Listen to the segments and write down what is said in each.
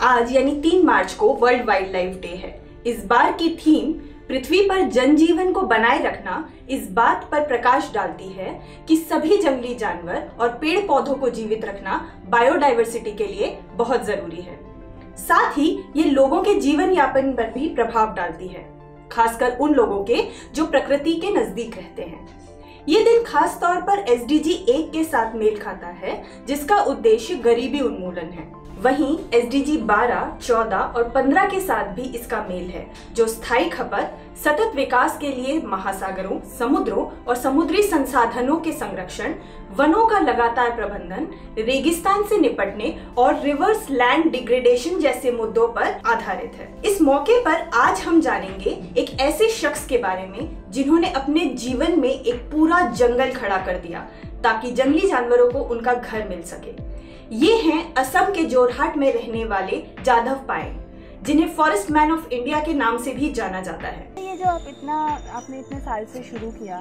आज यानी 3 मार्च को वर्ल्ड वाइल्ड लाइफ डे है। इस बार की थीम पृथ्वी पर जनजीवन को बनाए रखना इस बात पर प्रकाश डालती है कि सभी जंगली जानवर और पेड़ पौधों को जीवित रखना बायोडायवर्सिटी के लिए बहुत जरूरी है। साथ ही ये लोगों के जीवन यापन पर भी प्रभाव डालती है, खासकर उन लोगों के जो प्रकृति के नजदीक रहते हैं। ये दिन खास तौर पर SDG 1 के साथ मेल खाता है, जिसका उद्देश्य गरीबी उन्मूलन है। वहीं SDG 12, 14 और 15 के साथ भी इसका मेल है, जो स्थायी खपत, सतत विकास के लिए महासागरों, समुद्रों और समुद्री संसाधनों के संरक्षण, वनों का लगातार प्रबंधन, रेगिस्तान से निपटने और रिवर्स लैंड डिग्रेडेशन जैसे मुद्दों पर आधारित है। इस मौके पर आज हम जानेंगे एक ऐसे शख्स के बारे में जिन्होंने अपने जीवन में एक पूरा जंगल खड़ा कर दिया ताकि जंगली जानवरों को उनका घर मिल सके। ये हैं असम के जोरहाट में रहने वाले जाधव पायेंग, जिन्हें फॉरेस्ट मैन ऑफ इंडिया के नाम से भी जाना जाता है। ये जो आपने इतने साल से शुरू किया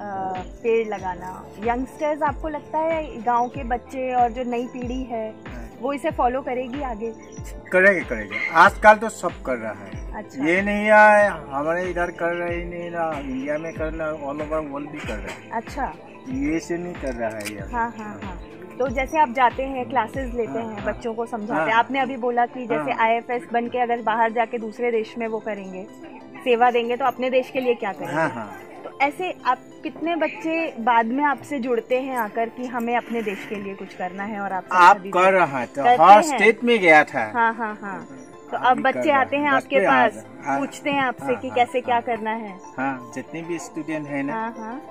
पेड़ लगाना, यंगस्टर्स, आपको लगता है गांव के बच्चे और जो नई पीढ़ी है वो इसे फॉलो करेगी आगे? करेगी। आजकल तो सब कर रहा है। अच्छा। ये नहीं है हमारे इधर कर रहे नहीं ना, इंडिया में करना, ऑल ओवर वर्ल्ड भी कर रहे हैं। अच्छा, ये से नहीं कर रहा है यार। हाँ। तो जैसे आप जाते हैं, क्लासेस लेते हैं, बच्चों को समझाते हैं। आपने अभी बोला कि जैसे IFS बन के अगर बाहर जाके दूसरे देश में वो करेंगे, सेवा देंगे, तो अपने देश के लिए क्या करेंगे? तो ऐसे आप कितने बच्चे बाद में आपसे जुड़ते हैं आकर कि हमें अपने देश के लिए कुछ करना है? और आप कर रहा है तो हर स्टेट में गया था। हाँ। तो अब बच्चे आते हैं आपके पास, पूछते हैं आपसे कि कैसे क्या करना है? हाँ, जितने भी स्टूडेंट है ना,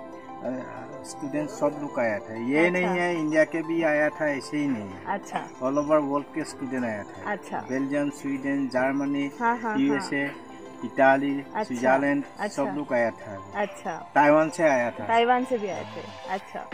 स्टूडेंट सब लोग आया था। ये नहीं है इंडिया के भी आया था, ऐसे ही नहीं है। अच्छा। ऑल ओवर वर्ल्ड के स्टूडेंट आया था। अच्छा। Belgium, Sweden, Germany, USA, Italy, Switzerland, सब लोग आया था। अच्छा। ताइवान से आया था। ताइवान से भी आए थे। अच्छा।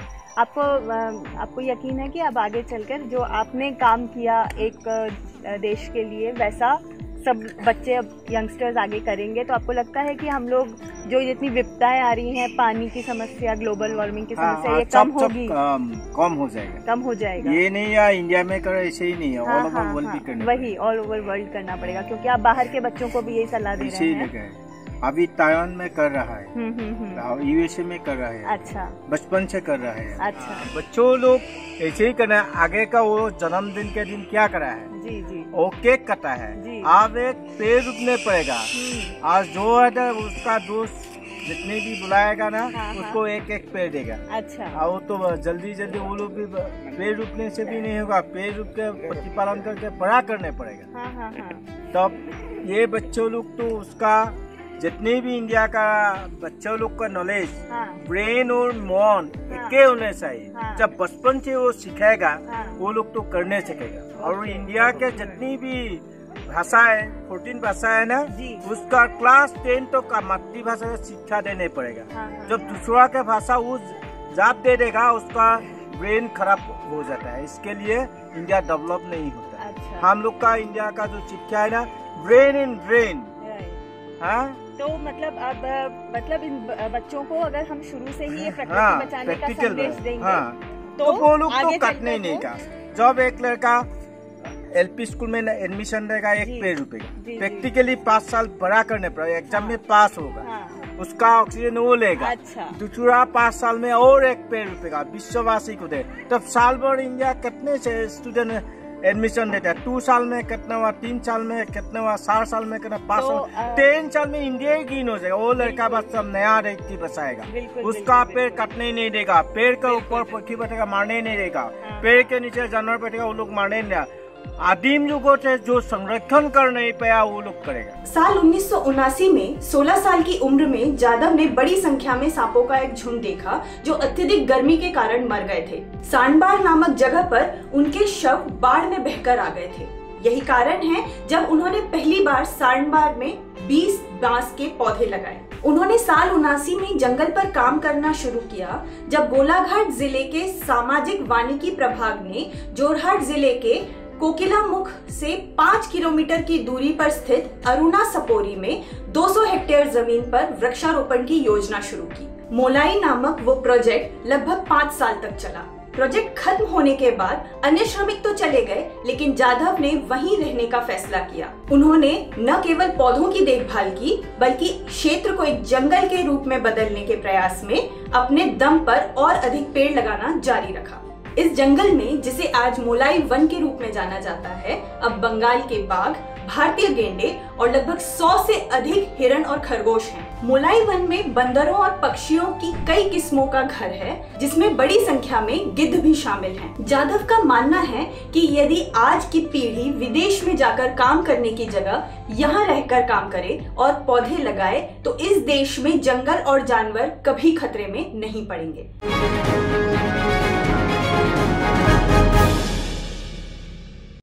आपको यकीन है कि अब आगे चलकर जो आपने काम किया एक देश के लिए, वैसा सब बच्चे, अब यंगस्टर्स आगे करेंगे? तो आपको लगता है कि हम लोग जो जितनी विपदाएं आ रही हैं, पानी की समस्या, ग्लोबल वार्मिंग की समस्या, ये कम होगी? कम हो जाएगा। ये नहीं है इंडिया में करो, ऐसे ही नहीं है, ऑल ओवर वर्ल्ड भी करना। वही ऑल ओवर वर्ल्ड करना पड़ेगा, क्योंकि आप बाहर के बच्चों को भी यही सलाह दे रहे हैं। अभी ताइवान में कर रहा है, USA में कर रहा है। अच्छा। बचपन से कर रहा है। अच्छा। बच्चों लोग ऐसे ही करना है। आगे का वो जन्मदिन के दिन क्या करा है? जी। वो केक कटा है। अब एक पेड़ रुकने पड़ेगा। आज जो है उसका दोस्त जितने भी बुलाएगा ना, उसको एक पेड़ देगा। अच्छा। और तो जल्दी वो लोग भी पेड़ रुकने से भी नहीं होगा, पेड़ रुक के प्रतिपालन करके बड़ा करने पड़ेगा। तब ये बच्चों लोग तो उसका जितने भी इंडिया का बच्चों लोग का नॉलेज, ब्रेन और मन के होने चाहिए। जब बचपन से वो सीखेगा, वो लोग तो करने सीखेगा। और इंडिया के जितनी भी भाषा है, 14 भाषा है ना, उसका क्लास 10 तो का मातृभाषा से शिक्षा देने पड़ेगा। जब दूसरा के भाषा वो जाप दे देगा, उसका ब्रेन खराब हो जाता है। इसके लिए इंडिया डेवलप नहीं होता। अच्छा। हम लोग का इंडिया का जो शिक्षा है ना, ब्रेन इन ब्रेन। हाँ, तो मतलब इन बच्चों को अगर हम शुरू से ही प्रकृति बचाने का संदेश देंगे, तो वो लोग तो कटने नहीं का। जब एक लड़का LP स्कूल में एडमिशन रहेगा, एक पेड़ रुकेगा। प्रैक्टिकली 5 साल बड़ा करने पड़ेगा, एग्जाम में पास होगा, उसका ऑक्सीजन वो लेगा। अच्छा। दूसरा 5 साल में और एक पेड़ रुकेगा, विश्ववासी को दे। तब साल भर इंडिया कितने से स्टूडेंट एडमिशन देता है? 2 साल में कितना हुआ, 3 साल में कितना हुआ, 4 साल में कितना, 5 साल, 10 साल में इंडिया ही गिन हो जाएगा। वो लड़का बस सब नया व्यक्ति बसाएगा। उसका पेड़ कटने नहीं देगा, पेड़ के ऊपर पक्षी बैठेगा, मारने नहीं देगा, पेड़ के नीचे जानवर बैठेगा, वो लोग मारने नहीं। आदिम युगों से जो संरक्षण कर नहीं पाया, वो लोग करेगा। साल 1979 में 16 साल की उम्र में जाधव ने बड़ी संख्या में सांपों का एक झुंड देखा, जो अत्यधिक गर्मी के कारण मर गए थे। सांडबार नामक जगह पर उनके शव बाढ़ में बहकर आ गए थे। यही कारण है जब उन्होंने पहली बार सांडबार में 20 बांस के पौधे लगाए। उन्होंने साल 79 में जंगल पर काम करना शुरू किया, जब गोलाघाट जिले के सामाजिक वानिकी प्रभाग ने जोरहाट जिले के कोकिलामुख से 5 किलोमीटर की दूरी पर स्थित अरुणा सपोरी में 200 हेक्टेयर जमीन पर वृक्षारोपण की योजना शुरू की। मोलाई नामक वो प्रोजेक्ट लगभग 5 साल तक चला। प्रोजेक्ट खत्म होने के बाद अन्य श्रमिक तो चले गए, लेकिन जाधव ने वहीं रहने का फैसला किया। उन्होंने न केवल पौधों की देखभाल की, बल्कि क्षेत्र को एक जंगल के रूप में बदलने के प्रयास में अपने दम पर और अधिक पेड़ लगाना जारी रखा। इस जंगल में, जिसे आज मोलाई वन के रूप में जाना जाता है, अब बंगाल के बाघ, भारतीय गेंडे और लगभग 100 से अधिक हिरण और खरगोश हैं। मोलाई वन में बंदरों और पक्षियों की कई किस्मों का घर है, जिसमें बड़ी संख्या में गिद्ध भी शामिल हैं। जाधव का मानना है कि यदि आज की पीढ़ी विदेश में जाकर काम करने की जगह यहाँ रहकर काम करे और पौधे लगाए, तो इस देश में जंगल और जानवर कभी खतरे में नहीं पड़ेंगे।